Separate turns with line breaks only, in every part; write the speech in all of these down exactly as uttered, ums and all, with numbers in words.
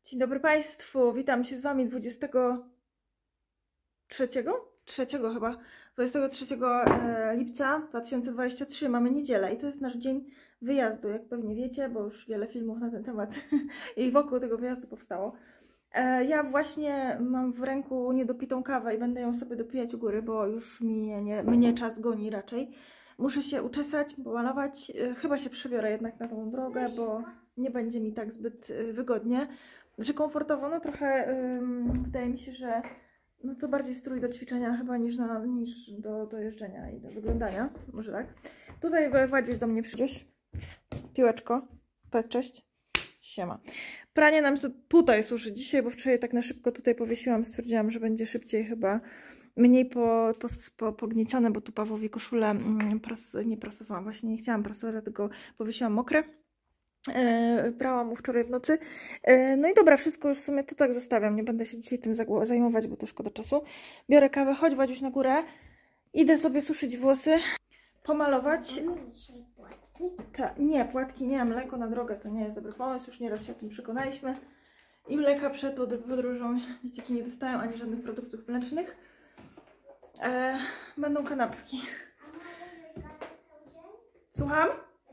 Dzień dobry Państwu, witam się z Wami dwudziestego trzeciego? trzeciego chyba, dwudziestego trzeciego lipca dwa tysiące dwudziestego trzeciego. Mamy niedzielę i to jest nasz dzień wyjazdu, jak pewnie wiecie, bo już wiele filmów na ten temat i wokół tego wyjazdu powstało. Ja właśnie mam w ręku niedopitą kawę i będę ją sobie dopijać u góry, bo już mnie, nie, mnie czas goni raczej. Muszę się uczesać, pomalować, chyba się przebiorę jednak na tą drogę, bo nie będzie mi tak zbyt wygodnie. Znaczy komfortowo, no trochę ym, wydaje mi się, że no to bardziej strój do ćwiczenia chyba niż, na, niż do, do jeżdżenia i do wyglądania, może tak. Tutaj Wadziuś do mnie przyjdziesz. Piłeczko, cześć, siema. Pranie nam tu, tutaj służy dzisiaj, bo wczoraj tak na szybko tutaj powiesiłam, stwierdziłam, że będzie szybciej chyba, mniej po, po, po, pogniecione, bo tu Pawłowi koszulę mm, pras, nie prasowałam, właśnie nie chciałam prasować, dlatego powiesiłam mokre. E, brałam mu wczoraj w nocy. E, no i dobra, wszystko już w sumie to tak zostawiam. Nie będę się dzisiaj tym zajmować, bo to szkoda czasu. Biorę kawę, chodź Wadziuś na górę. Idę sobie suszyć włosy, pomalować. Ta, nie, płatki nie, mleko na drogę to nie jest dobry pomysł. Już nieraz się o tym przekonaliśmy. I mleka przed podróżą dzieciaki nie dostają, ani żadnych produktów mlecznych. E, będą kanapki. Słucham?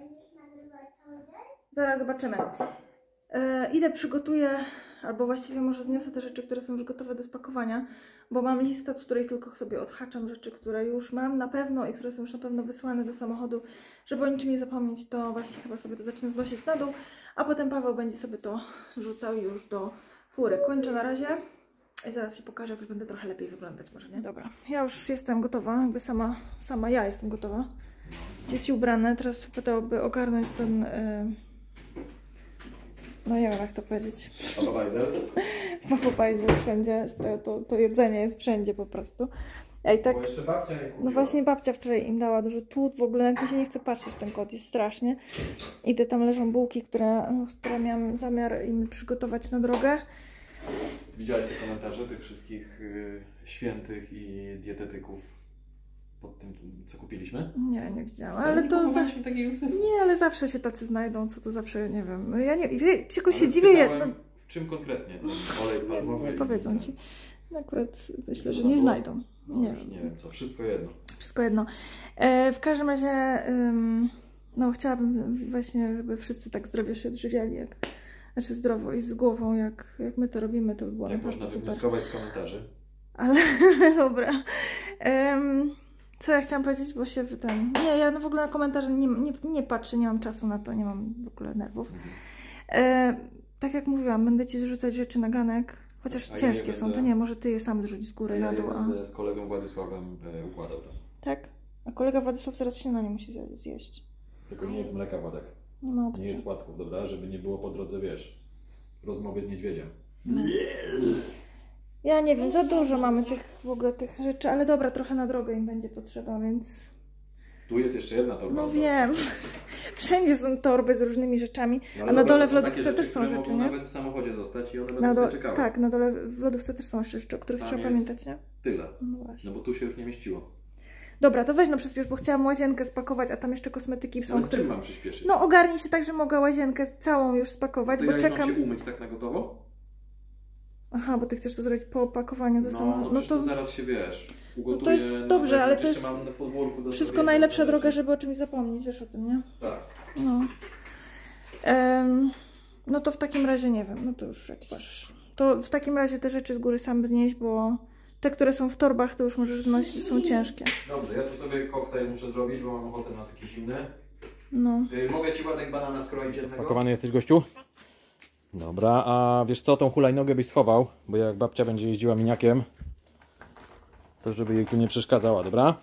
Zaraz zobaczymy. Yy, idę, przygotuję, albo właściwie może zniosę te rzeczy, które są już gotowe do spakowania, bo mam listę, z której tylko sobie odhaczam rzeczy, które już mam na pewno i które są już na pewno wysłane do samochodu. Żeby o niczym nie zapomnieć, to właśnie chyba sobie to zacznę znosić na dół, a potem Paweł będzie sobie to rzucał już do fury. Kończę na razie i zaraz się pokażę, jak już będę trochę lepiej wyglądać, może nie? Dobra, ja już jestem gotowa, jakby sama, sama ja jestem gotowa. Dzieci ubrane, teraz wypadałoby ogarnąć ten... Yy... No nie wiem, jak to powiedzieć.
Papapajzel?
Papapajzel wszędzie, to, to, to jedzenie jest wszędzie po prostu. Ja i tak,
bo jeszcze babcia nie kupiła.
no właśnie babcia wczoraj im dała dużo tu, w ogóle nawet mi się nie chce patrzeć, ten kot jest strasznie. Idę, tam leżą bułki, które, które miałam zamiar im przygotować na drogę.
Widziałeś te komentarze tych wszystkich y, świętych i dietetyków pod tym, co kupiliśmy?
Nie, nie widziałam,
Co,
ale
nie
to... Za...
takiej usypki?
Nie, ale zawsze się tacy znajdą, co to zawsze, nie wiem, ja nie, tylko się
ale
dziwię... Je... No...
w czym konkretnie ten olej palmowy?
Nie, nie powiedzą ci. Akurat myślę, że nie znajdą.
No,
nie,
już
wiem.
nie wiem co, wszystko jedno.
Wszystko jedno. E, w każdym razie, ym, no chciałabym właśnie, żeby wszyscy tak zdrowo się odżywiali, jak, znaczy zdrowo i z głową, jak, jak my to robimy, to by było
Jak
naprawdę
można
super.
wywnioskować z komentarzy?
Ale dobra. Ym, co ja chciałam powiedzieć, bo się ten... Nie, ja no w ogóle na komentarze nie, nie, nie patrzę, nie mam czasu na to, nie mam w ogóle nerwów. Mhm. E, tak jak mówiłam, będę ci zrzucać rzeczy na ganek, chociaż a ciężkie ja są, będę... to nie, może ty je sam zrzuć z góry
ja
na dół.
Ja będę a... z kolegą Władysławem e, układał to.
Tak? A kolega Władysław zaraz śniadanie musi zjeść.
Tylko nie jedz mleka, Władek.
Nie ma opcji.
Nie jedz płatków, dobra? Żeby nie było po drodze, wiesz, rozmowy z niedźwiedziem.
No. Ja nie wiem, za dużo mamy tych w ogóle tych rzeczy, ale dobra, trochę na drogę im będzie potrzeba, więc...
Tu jest jeszcze jedna torba.
No wiem. Wszędzie są torby z różnymi rzeczami, no, a na dole w lodówce rzeczy, też są rzeczy, nie?
Nawet w samochodzie zostać i one
na
będą
do...
czekały.
Tak, na dole w lodówce też są jeszcze rzeczy, o których
tam
trzeba pamiętać, nie?
Tyle.
No właśnie.
No bo tu się już nie mieściło.
Dobra, to weź no przyspiesz, bo chciałam łazienkę spakować, a tam jeszcze kosmetyki są,
ale z
które...
czym mam przyspieszyć?
No ogarnij się tak, że mogę łazienkę całą już spakować,
to
bo
ja
czekam...
mam się umyć tak na gotowo?
Aha, bo ty chcesz to zrobić po opakowaniu do
no,
samochodu.
No,
no to
zaraz się wiesz, ugotuję,
no to jest
no,
dobrze, ale to jest
do
wszystko najlepsza droga, żeby o czymś zapomnieć, wiesz o tym, nie?
Tak.
No. Um, no to w takim razie nie wiem, no to już jak masz. To w takim razie te rzeczy z góry sam znieść, bo te, które są w torbach, to już możesz znosić, są ciężkie.
Dobrze, ja tu sobie koktajl muszę zrobić, bo mam ochotę na taki zimny.
No.
Yy, mogę ci, Władek, banana skroić jednego?
Spakowany jesteś, gościu? Dobra, a wiesz co, tą hulajnogę byś schował, bo jak babcia będzie jeździła miniakiem, to żeby jej tu nie przeszkadzała, dobra?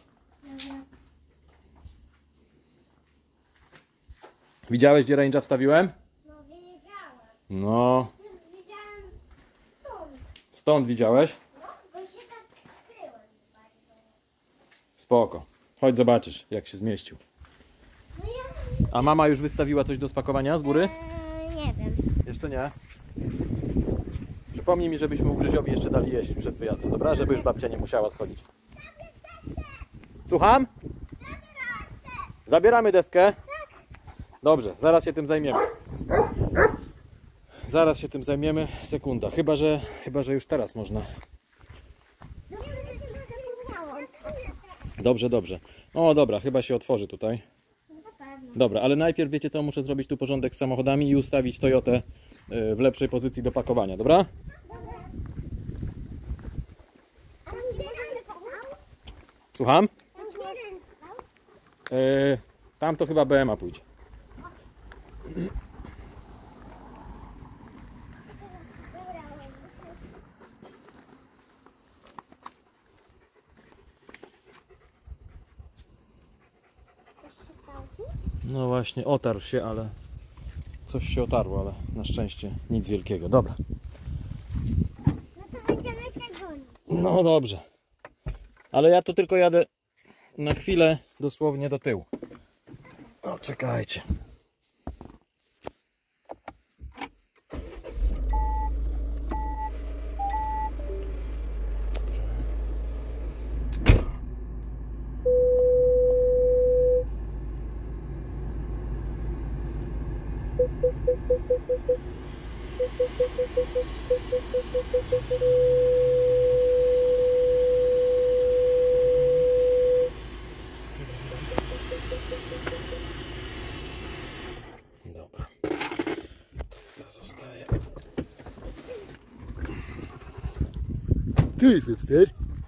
Widziałeś, gdzie range'a wstawiłem?
No wiedziałem.
No.
Widziałem stąd.
Stąd widziałeś?
No, bo się tak skryłem bardzo.
Spoko. Chodź zobaczysz, jak się zmieścił.
No ja...
A mama już wystawiła coś do spakowania z góry?
Eee, nie wiem.
Jeszcze nie. Przypomnij mi, żebyśmy Ugryziowi jeszcze dali jeść przed wyjazdem, dobra? Żeby już babcia nie musiała schodzić. Słucham? Zabieramy deskę? Dobrze, zaraz się tym zajmiemy. Zaraz się tym zajmiemy. Sekunda. Chyba, że, chyba, że już teraz można. Dobrze, dobrze. O, dobra, chyba się otworzy tutaj. Dobra, ale najpierw wiecie co? Muszę zrobić tu porządek z samochodami i ustawić Toyotę w lepszej pozycji do pakowania, dobra? Słucham? Yy, tam to chyba B M A pójdzie. No właśnie, otarł się, ale coś się otarło, ale na szczęście nic wielkiego. Dobra.
No to będziemy się gonić.
No dobrze. Ale ja tu tylko jadę na chwilę dosłownie do tyłu. O, czekajcie. Dobra. Ja zostaję. Tu jest Webster.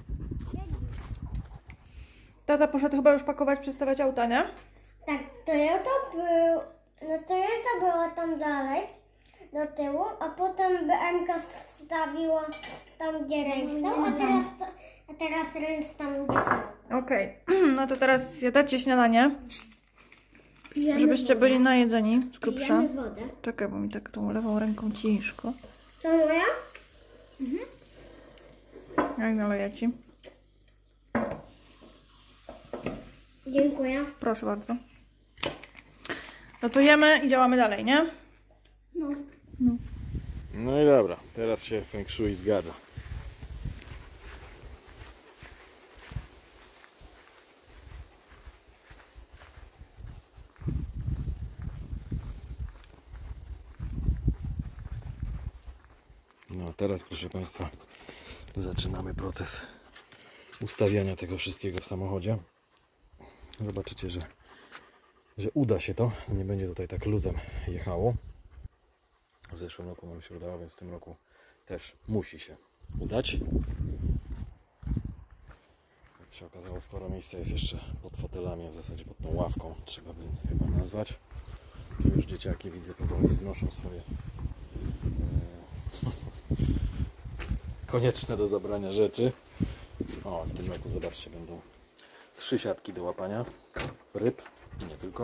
Tata poszedł chyba już pakować, przestawiać auta, nie?
Tak, Toyota był, no Toyota była tam dalej, do tyłu, a potem B M K stawiła tam, gdzie Rens stał, a teraz, to, a teraz Rens tam, gdzie był.
Okej, no to teraz zjadacie śniadanie, żebyście byli najedzeni z grubsza.
Pijemy wodę.
Czekaj, bo mi tak tą lewą ręką ciężko.
To moja?
Jak naleję ci?
Dziękuję.
Proszę bardzo. No to jemy i działamy dalej, nie?
No.
No i dobra, teraz się Feng Shui zgadza. No teraz, proszę Państwa, zaczynamy proces ustawiania tego wszystkiego w samochodzie. Zobaczycie, że, że uda się to. Nie będzie tutaj tak luzem jechało. W zeszłym roku nam się udało, więc w tym roku też musi się udać. Jak się okazało, sporo miejsca jest jeszcze pod fotelami, a w zasadzie pod tą ławką, trzeba by chyba nazwać. Tu już dzieciaki, widzę, powoli znoszą swoje e, konieczne do zabrania rzeczy. O, w tym roku, zobaczcie, będą trzy siatki do łapania ryb i nie tylko.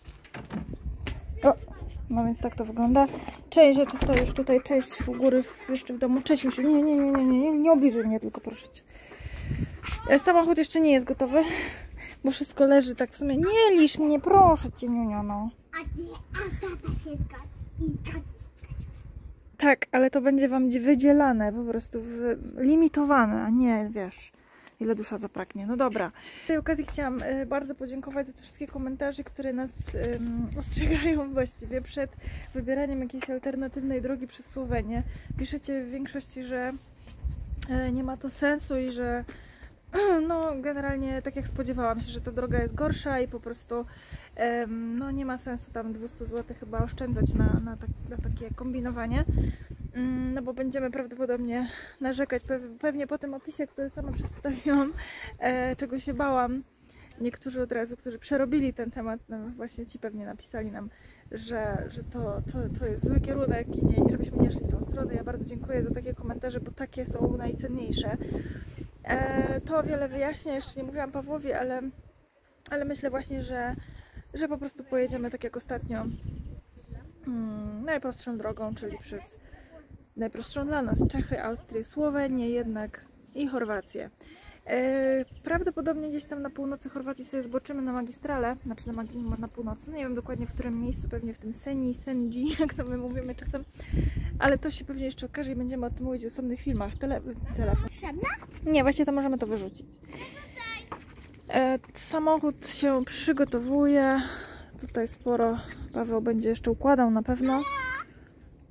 O, no więc tak to wygląda. Część rzeczy stoi już tutaj, część u góry w, jeszcze w domu. Cześć, już nie, nie, nie, nie, nie, nie oblizuj mnie tylko, proszę cię. Samochód jeszcze nie jest gotowy, bo wszystko leży tak w sumie. Nie lisz mnie, proszę cię, Niunio, no.
A gdzie? A tata się zgadza i gadzi.
Tak, ale to będzie wam wydzielane, po prostu limitowane, a nie, wiesz, ile dusza zapragnie. No dobra. W tej okazji chciałam y, bardzo podziękować za te wszystkie komentarze, które nas y, ostrzegają właściwie przed wybieraniem jakiejś alternatywnej drogi przez Słowenię. Piszecie w większości, że y, nie ma to sensu i że no generalnie tak jak spodziewałam się, że ta droga jest gorsza i po prostu um, no nie ma sensu tam dwieście złotych chyba oszczędzać na, na, tak, na takie kombinowanie, um, no bo będziemy prawdopodobnie narzekać pewnie po tym opisie, który sama przedstawiłam, e, czego się bałam. Niektórzy od razu, którzy przerobili ten temat, no właśnie ci pewnie napisali nam, że, że to, to, to jest zły kierunek i, nie, i żebyśmy nie szli w tą stronę. Ja bardzo dziękuję za takie komentarze, bo takie są najcenniejsze. E, to wiele wyjaśnia, jeszcze nie mówiłam Pawłowi, ale, ale myślę właśnie, że, że po prostu pojedziemy tak jak ostatnio hmm, najprostszą drogą, czyli przez najprostszą dla nas Czechy, Austrię, Słowenię jednak i Chorwację. E, prawdopodobnie gdzieś tam na północy Chorwacji sobie zboczymy na magistralę, znaczy na, mag- na północy, nie wiem dokładnie w którym miejscu, pewnie w tym Seni, Sendzi, jak to my mówimy czasem, ale to się pewnie jeszcze okaże i będziemy o tym mówić w osobnych filmach. Tele telefon. Nie, właśnie to możemy to wyrzucić. E, samochód się przygotowuje, tutaj sporo Paweł będzie jeszcze układał na pewno.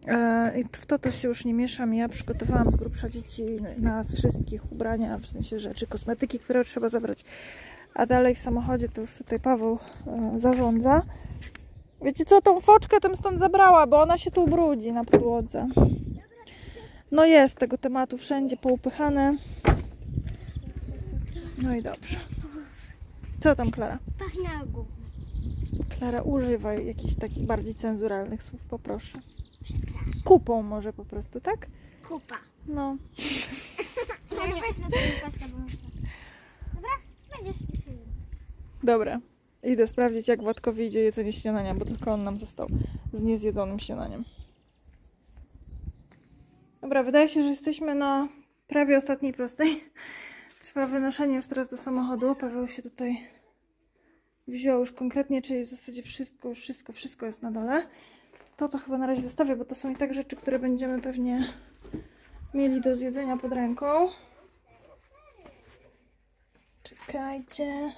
E, i w to to się już nie mieszam. Ja przygotowałam z grubsza dzieci nas wszystkich ubrania, w sensie rzeczy, kosmetyki, które trzeba zabrać. A dalej w samochodzie to już tutaj Paweł e, zarządza. Wiecie co, tą foczkę tym stąd zabrała, bo ona się tu brudzi na podłodze. No jest tego tematu wszędzie poupychane. No i dobrze. Co tam, Klara?
Pachnie gówno.
Klara, używaj jakichś takich bardziej cenzuralnych słów, poproszę. Kupą może po prostu, tak?
Kupa.
No.
No nie weź na tego paska, bo muszę. Dobra? Będziesz się.
Dobra. Idę sprawdzić, jak Władkowi idzie jedzenie śniadania, bo tylko on nam został z niezjedzonym śniadaniem. Dobra, wydaje się, że jesteśmy na prawie ostatniej prostej. Trwa wynoszenie już teraz do samochodu. Paweł się tutaj wziął już konkretnie, czyli w zasadzie wszystko, wszystko, wszystko jest na dole. To to chyba na razie zostawię, bo to są i tak rzeczy, które będziemy pewnie mieli do zjedzenia pod ręką. Czekajcie.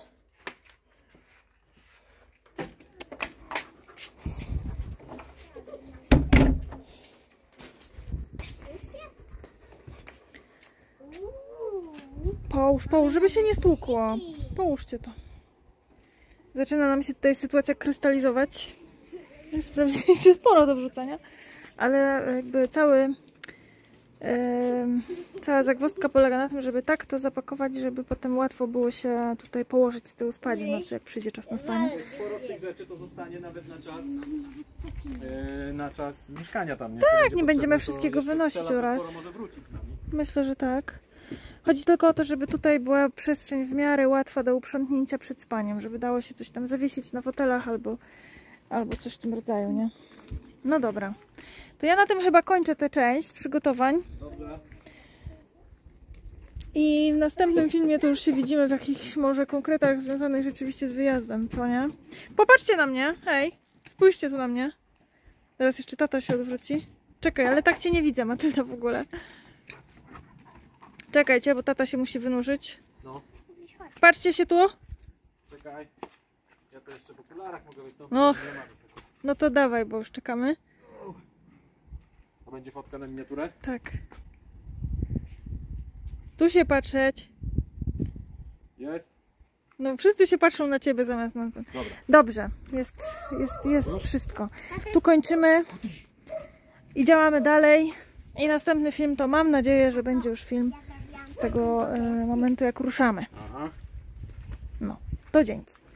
Połóż, połóż, żeby się nie stłukło. Połóżcie to. Zaczyna nam się tutaj sytuacja krystalizować. Sprawdziliście, czy sporo do wrzucenia. Ale jakby cały, yy, cała zagwozdka polega na tym, żeby tak to zapakować, żeby potem łatwo było się tutaj położyć z tyłu spać w nocy, jak przyjdzie czas na spanie.
Sporo z tych rzeczy to zostanie nawet na czas, yy, na czas mieszkania tam. Nie?
Tak, nie będziemy wszystkiego wynosić oraz.
Może wrócić z nami.
Myślę, że tak. Chodzi tylko o to, żeby tutaj była przestrzeń w miarę łatwa do uprzątnięcia przed spaniem, żeby dało się coś tam zawiesić na fotelach albo, albo coś w tym rodzaju, nie? No dobra. To ja na tym chyba kończę tę część przygotowań.
Dobrze.
I w następnym filmie to już się widzimy w jakichś może konkretach związanych rzeczywiście z wyjazdem, co nie? Popatrzcie na mnie, hej, spójrzcie tu na mnie. Teraz jeszcze tata się odwróci. Czekaj, ale tak cię nie widzę, Matylda, w ogóle. Czekajcie, bo tata się musi wynurzyć.
No.
Patrzcie się tu.
Czekaj. Ja to jeszcze w okularach mogę wystąpić.
No.
Nie ma tego.
No to dawaj, bo już czekamy.
A będzie fotka na miniaturę?
Tak. Tu się patrzeć.
Jest.
No wszyscy się patrzą na ciebie zamiast na ten.
Dobra.
Dobrze, jest, jest, jest wszystko. Tu kończymy i działamy dalej. I następny film to mam nadzieję, że będzie już film z tego e, momentu, jak ruszamy.
Aha.
No, to dzięki.